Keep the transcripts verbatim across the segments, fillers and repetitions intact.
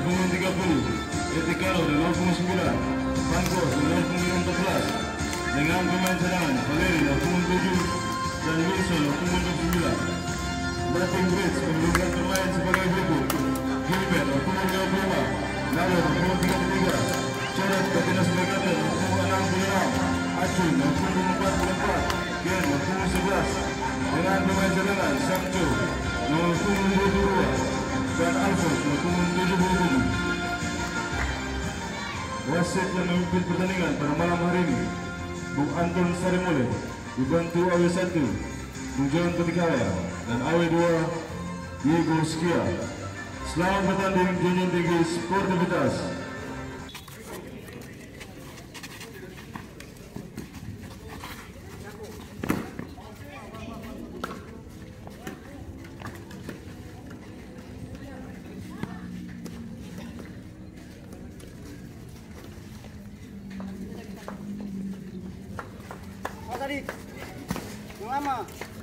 punggung tiga puluh, Etikaro lima puluh sembilan, Pankos lima puluh empat belas, dengan pemain cadangan Valeri lima puluh tujuh dan Wilson lima puluh sembilan. Batting Bridge menurunkan pemain sebagai berikut: Gilbert lima puluh lima puluh lima, Nalo lima puluh tiga puluh tiga, Coret Batinas Berkata lima puluh enam puluh enam, Acun lima puluh empat puluh empat, Gen lima puluh sebelas, dengan pemain cadangan Sancho lima puluh dua puluh dua dan Alphonse lima puluh tujuh puluh tujuh. Wasit yang memimpin pertandingan pada malam hari ini Bung Anton Sarimole, dibantu A W satu Bung John Petikaya dan A W dua Diego Skia. Selamat bertanding junjung tinggi sportivitas. Tadi yang lama.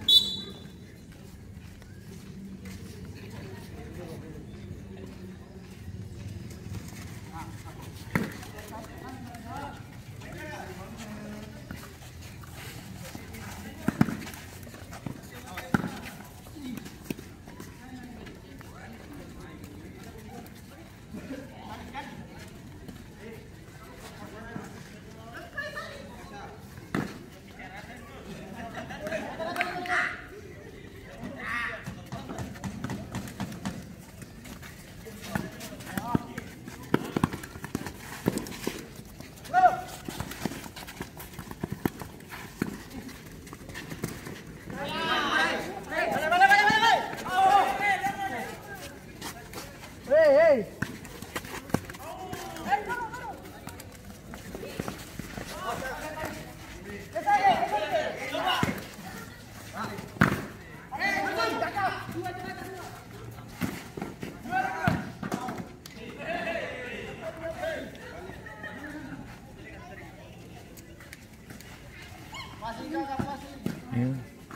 Yeah.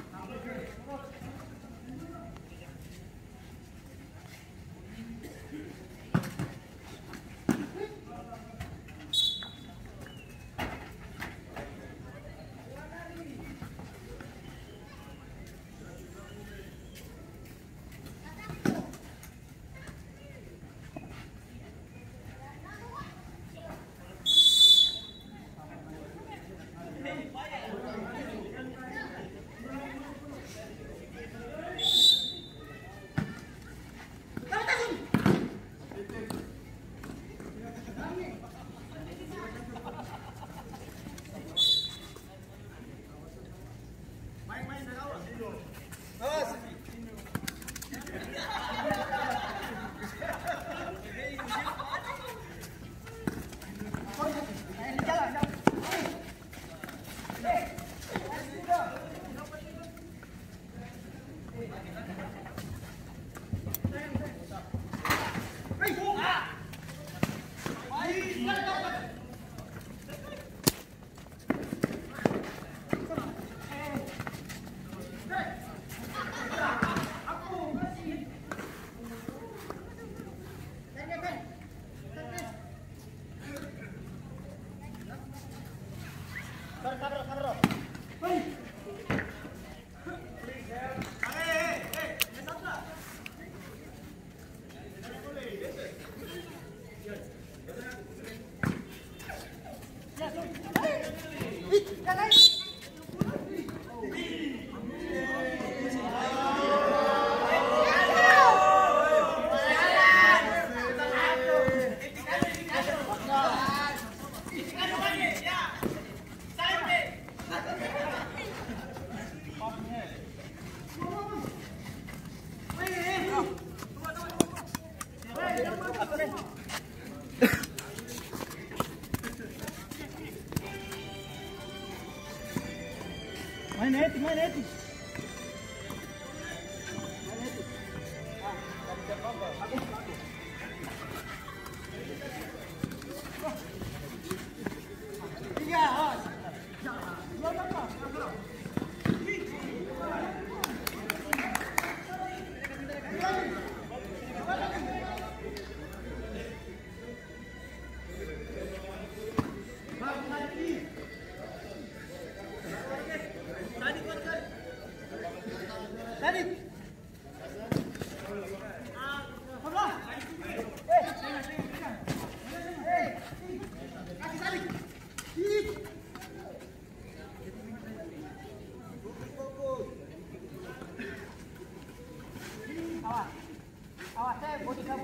Main net, main net. Tiga, os.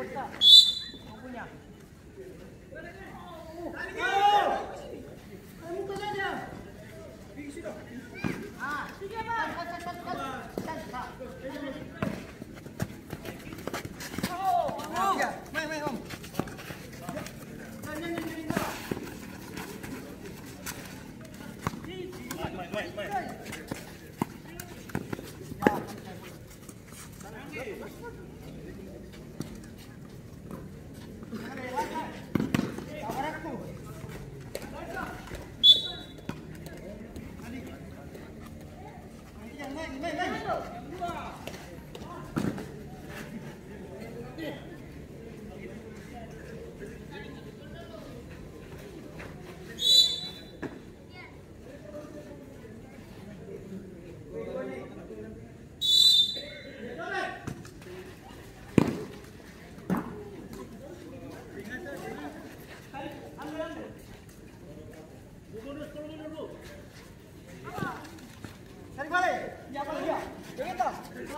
Tarik balik. Ya, apa dia? Jangan tak.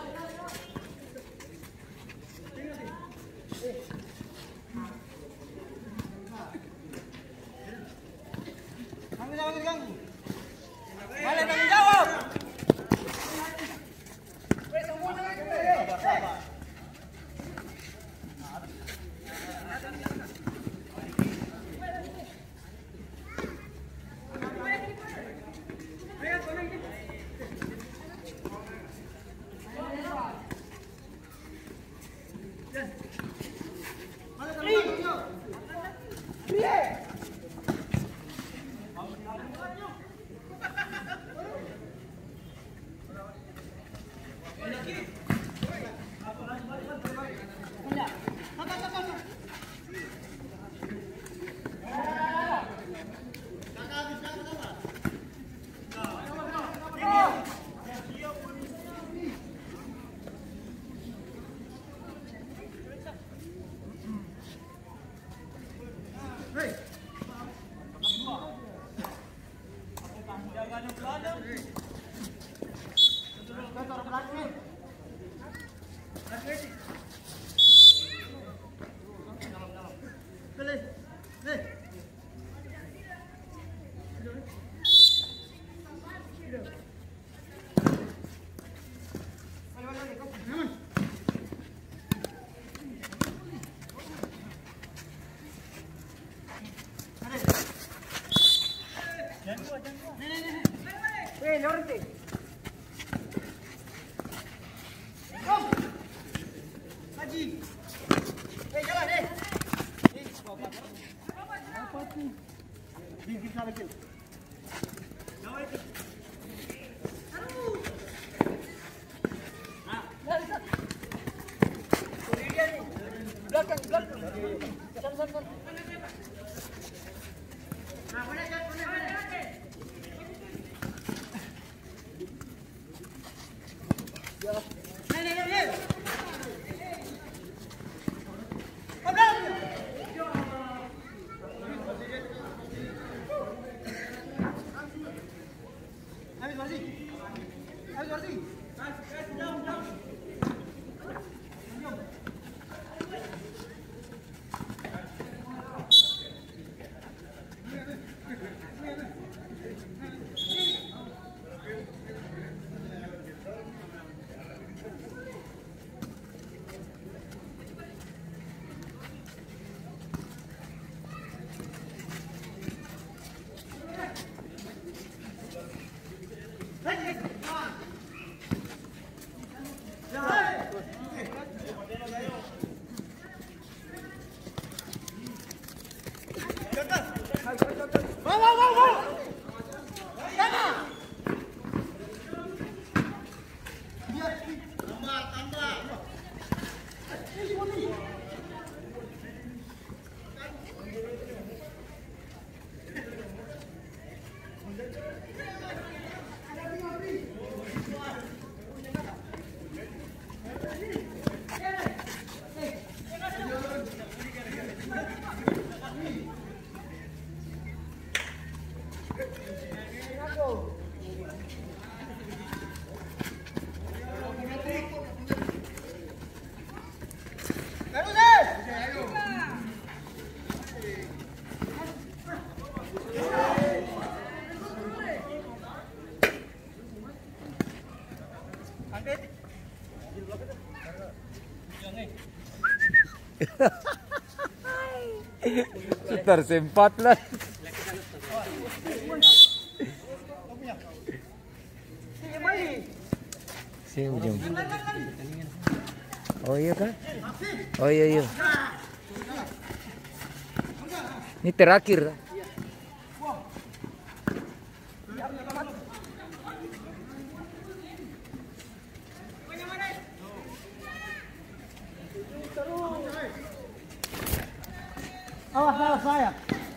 Tanggung jawab, ganggu. Balik tanggung jawab. Wei, semua jangan sabar, sabar. Eh, Lorente. Kom. Haji. Eh, jalan eh. Eh, apa tu? Bikin sana kil. Jawab itu. Aduh. Ah, dah. Kiri dia ni. Belakang, belakang. Sana, sana, sana. Nah, mana kat, mana, mana. Nih, nih, nih. Kabel. Habis Warsi. Habis Warsi. Jom, jom. Hey! Tersempat lah. Sini ujung. Oh iya kan? Oh iya iya. Ini terakhir. Awas, awas saya.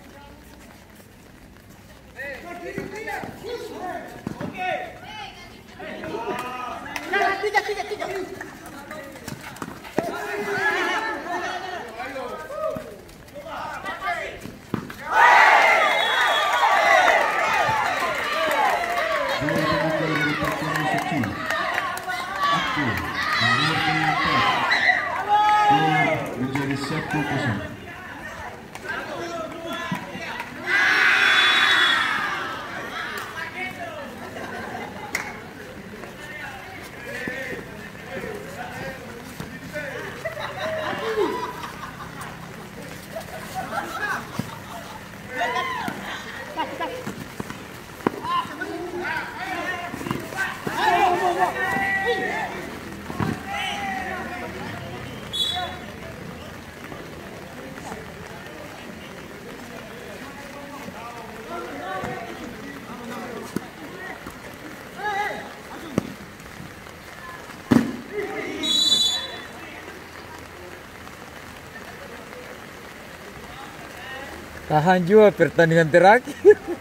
Tiga, tiga, tiga. Menjadi satu kosong. Tahan juga pertandingan terakhir.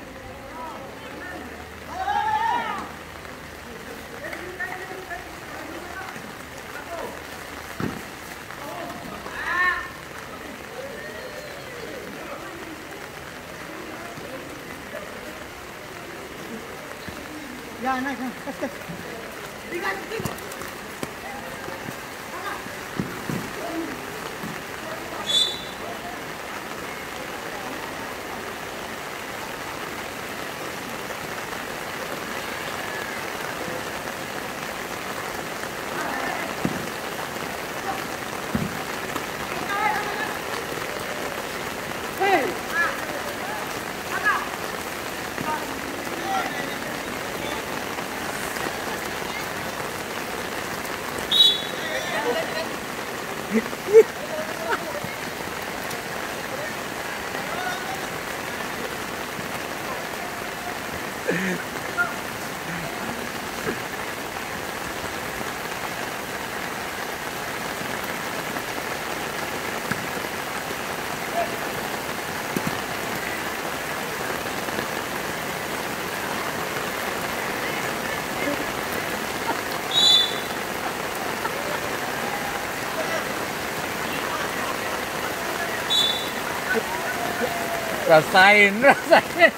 Ya, naik, naik, tes, tes. Tiga, tiga. Rasain, rasain.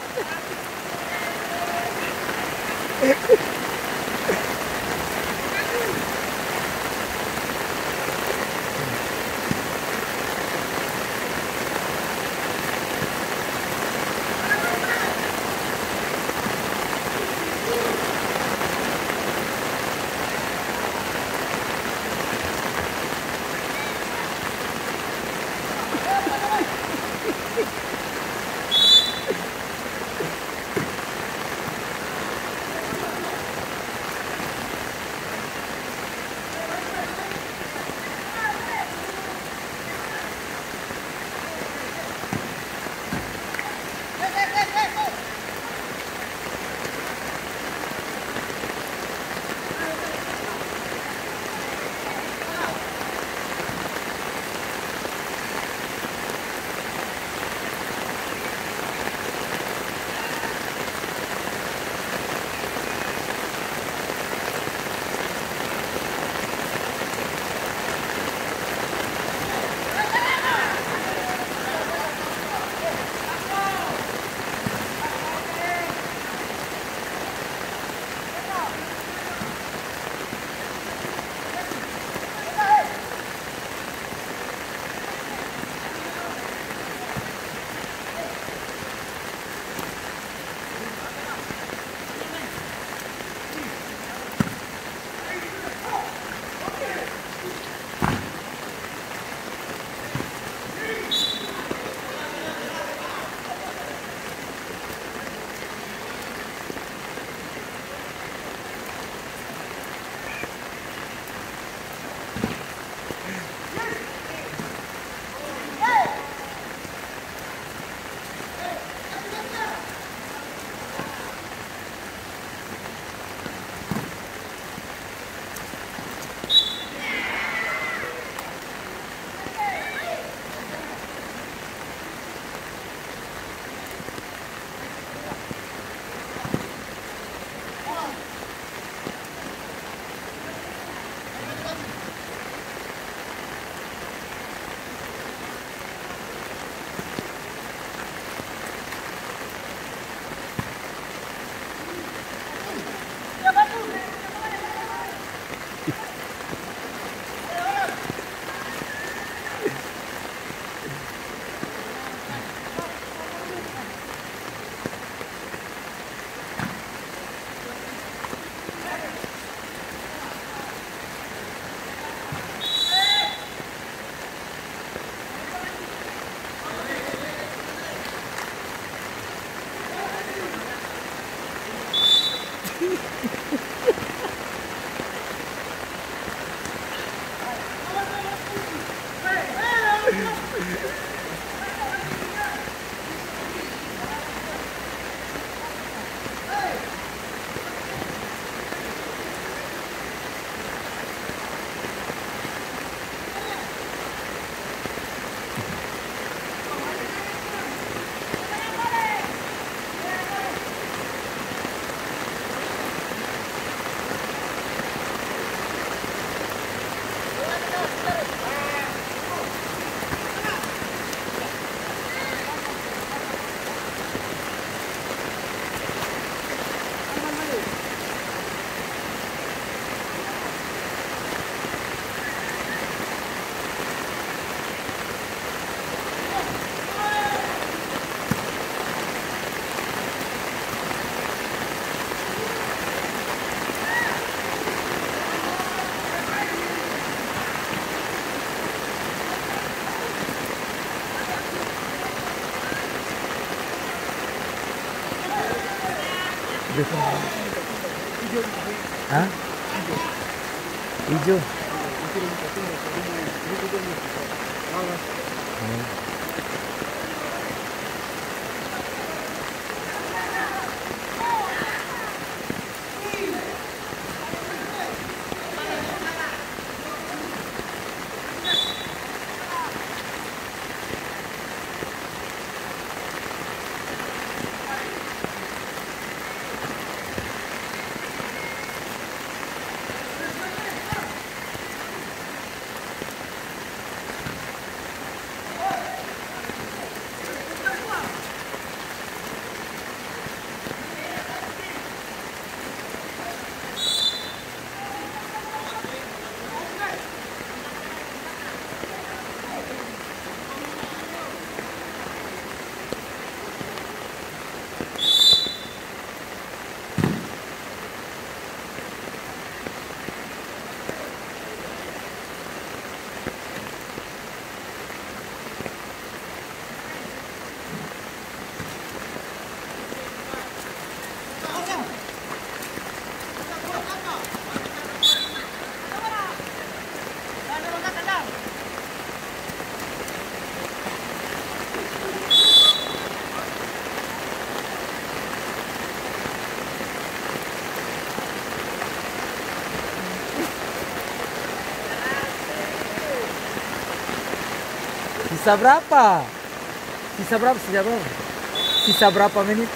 Hah? Hijau. Oh. Sisa berapa? Sisa berapa? Sisa berapa? Sisa berapa menit?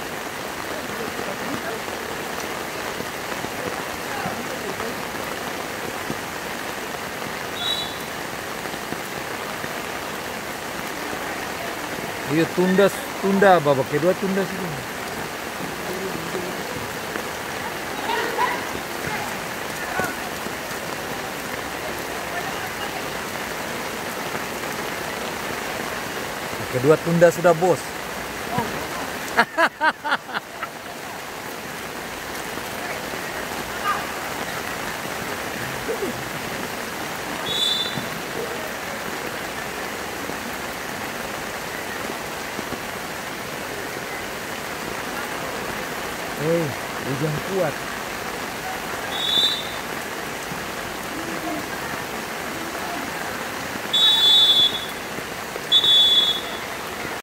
Iya, tunda, tunda babak kedua tunda sih. Kedua tunda sudah bos. Hei, hujan kuat.